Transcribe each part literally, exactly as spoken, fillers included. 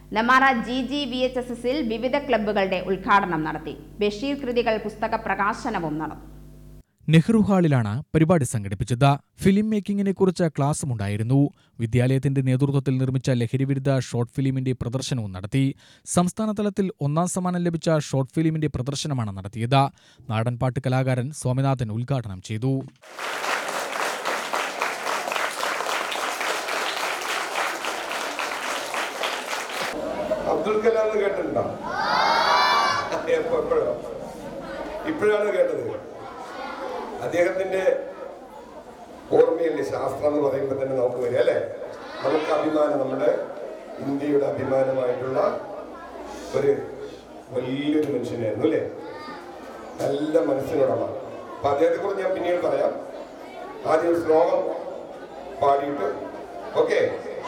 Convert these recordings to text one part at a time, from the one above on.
Nenmara G G V H S എസിൽ വിവിധ ക്ലബ്ബുകളുടെ ഉദ്ഘാടനം നടത്തി. ബഷീർ കൃതികൾ പുസ്തക പ്രകാശനവും നടന്നു. നെഹ്റു ഹാളിലാണ് പരിപാടി സംഘടിപ്പിച്ചത്. ഫിലിം മേക്കിങ്ങിനെ കുറിച്ച് ക്ലാസുമുണ്ടായിരുന്നു. വിദ്യാലയത്തിന്റെ നേതൃത്വത്തിൽ നിർമ്മിച്ച ലഹരിവിരുദ്ധ ഷോർട്ട് ഫിലിമിന്റെ പ്രദർശനവും നടത്തി. സംസ്ഥാന തലത്തിൽ ഒന്നാം സമ്മാനം ലഭിച്ച ഷോർട്ട് ഫിലിമിന്റെ പ്രദർശനമാണ് നടത്തിയത്. നാടൻപാട്ട് കലാകാരൻ സ്വാമിനാഥൻ ഉദ്ഘാടനം ചെയ്തു. അബ്ദുൽ കലാം കേട്ടിട്ടുണ്ടോ? എപ്പോഴോ ഇപ്പോഴാണ് കേട്ടത്. അദ്ദേഹത്തിന്റെ ഓർമ്മയല്ലേ ശാസ്ത്രം എന്ന് പറയുമ്പോൾ തന്നെ നമുക്ക് വരിക അല്ലേ? നമുക്ക് അഭിമാനം, നമ്മുടെ ഇന്ത്യയുടെ അഭിമാനമായിട്ടുള്ള ഒരു വലിയൊരു മനുഷ്യനായിരുന്നു അല്ലേ? നല്ല മനസ്സിനുടമ. അപ്പൊ അദ്ദേഹത്തെ കുറിച്ച് ഞാൻ പിന്നീട് പറയാം. ആദ്യം ഒരു ശ്ലോകം പാടിയിട്ട് ഓക്കെ.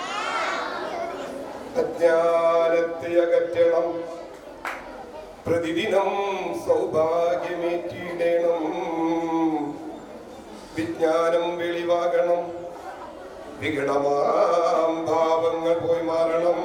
അജ്ഞാനത്തെ അകറ്റണം, പ്രതിദിനം സൗഭാഗ്യമേറ്റിടണം, വിജ്ഞാനം വെളിവാകണം, വികടമാം ഭാവങ്ങൾ പോയി മാറണം,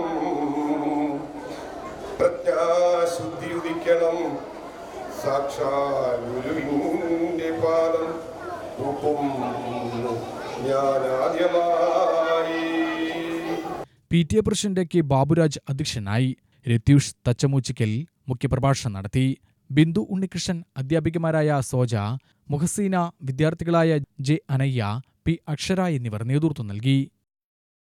പ്രജ്ഞാശുദ്ധി ഉദിക്കണം, സാക്ഷാൽ ഗുരുവിന്റെ പാദം കൂപ്പും ഞാൻ ആദ്യമായി. P T A president K Baburaj അധ്യക്ഷനായി. രത്യൂഷ് തച്ചമൂച്ചിക്കൽ മുഖ്യപ്രഭാഷണം നടത്തി. ബിന്ദു ഉണ്ണികൃഷ്ണൻ, അധ്യാപികമാരായ സോജ, മുഹസീന, വിദ്യാർത്ഥികളായ ജെ അനയ്യ, പി അക്ഷര എന്നിവർ നേതൃത്വം നൽകി.